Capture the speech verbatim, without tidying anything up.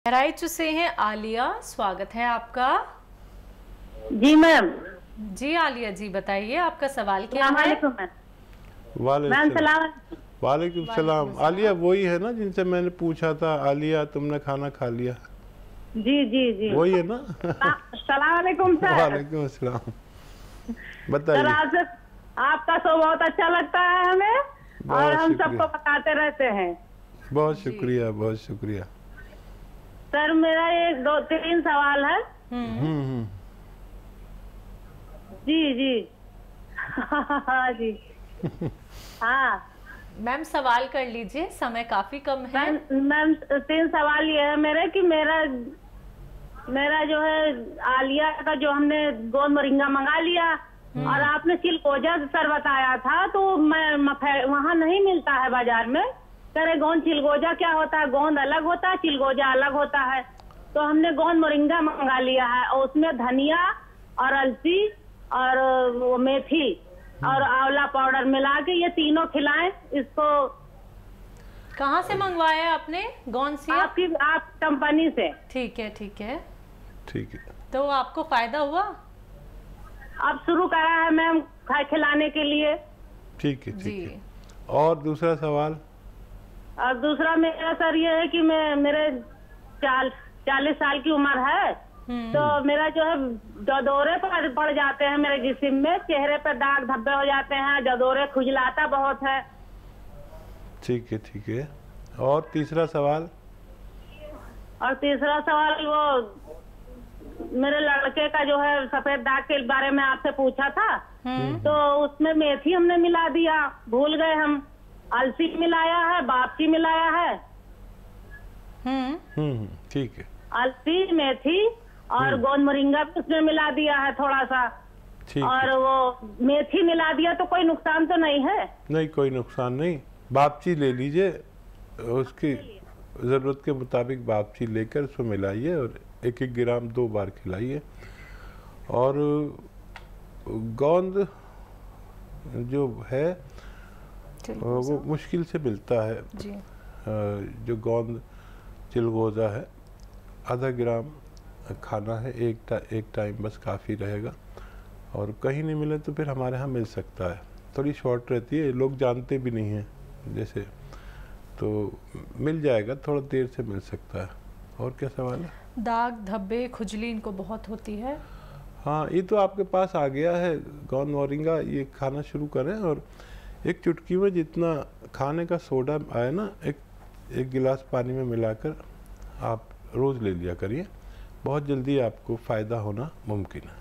बहराइच से हैं आलिया, स्वागत है आपका। जी मैम। जी आलिया जी, बताइए आपका सवाल क्या है। वालेकुम वालेकुम सलाम। आलिया वही है ना जिनसे मैंने पूछा था, आलिया तुमने खाना खा लिया? जी जी जी वही है ना। अस्सलाम वालेकुम सर। वालेकुम अस्सलाम। बताइए। सर आपसे आपका शो बहुत अच्छा लगता है हमें, और हम सबको बताते रहते हैं। बहुत शुक्रिया, बहुत शुक्रिया। सर मेरा एक दो तीन सवाल है। हम्म जी जी हाँ जी हाँ मैम सवाल कर लीजिए, समय काफी कम है। मैम तीन सवाल ये है मेरे कि मेरा मेरा जो है आलिया का जो हमने गोंद मोरिंगा मंगा लिया, और आपने चिलगोजा सर बताया था, तो मैं वहाँ नहीं मिलता है बाजार में। करे गोंद चिलगोजा क्या होता है, गोंद अलग होता है, चिलगोजा अलग होता है। तो हमने गोंद मोरिंगा मंगा लिया है, और उसमें धनिया और अलसी और वो मेथी और आंवला पाउडर मिला के ये तीनों खिलाएं इसको। कहाँ से मंगवाया है आपने गोंद सी? आपकी आप कंपनी से। ठीक है ठीक है ठीक है। तो आपको फायदा हुआ? अब शुरू करा है मैम खिलाने के लिए। ठीक है ठीक है। और दूसरा सवाल? और दूसरा मेरा सर ये है कि मैं मेरे चाल चालीस साल की उम्र है, तो मेरा जो है जदोरे पड़ पड़ जाते हैं मेरे जिस्म में, चेहरे पर दाग धब्बे हो जाते हैं, जदोरे खुजलाता बहुत है। ठीक है ठीक है। और तीसरा सवाल? और तीसरा सवाल वो मेरे लड़के का जो है सफेद दाग के बारे में आपसे पूछा था, तो उसमें मेथी हमने मिला दिया, भूल गए हम। अलसी मिलाया है, बापची मिलाया है। हम्म हम्म ठीक है। अलसी मेथी और गोंद मोरिंगा भी उसमें मिला दिया है थोड़ा सा। ठीक और है। वो मेथी मिला दिया तो कोई नुकसान तो नहीं है? नहीं, कोई नुकसान नहीं। बापची ले लीजिए, उसकी ज़रूरत के मुताबिक बापची लेकर उसमें मिलाइए और एक एक ग्राम दो बार खिलाइए। और गोंद जो है वो मुश्किल से मिलता है जी। जो गोंद चिलगोजा है, आधा ग्राम खाना है, एक टा, एक टाइम बस काफ़ी रहेगा। और कहीं नहीं मिले तो फिर हमारे यहाँ मिल सकता है, थोड़ी शॉर्ट रहती है, लोग जानते भी नहीं हैं जैसे, तो मिल जाएगा, थोड़ा देर से मिल सकता है। और क्या सवाल है? दाग धब्बे खुजली इनको बहुत होती है। हाँ, ये तो आपके पास आ गया है गोंद मोरिंगा, ये खाना शुरू करें। और एक चुटकी में जितना खाने का सोडा आए ना, एक एक गिलास पानी में मिलाकर आप रोज़ ले लिया करिए, बहुत जल्दी आपको फ़ायदा होना मुमकिन है।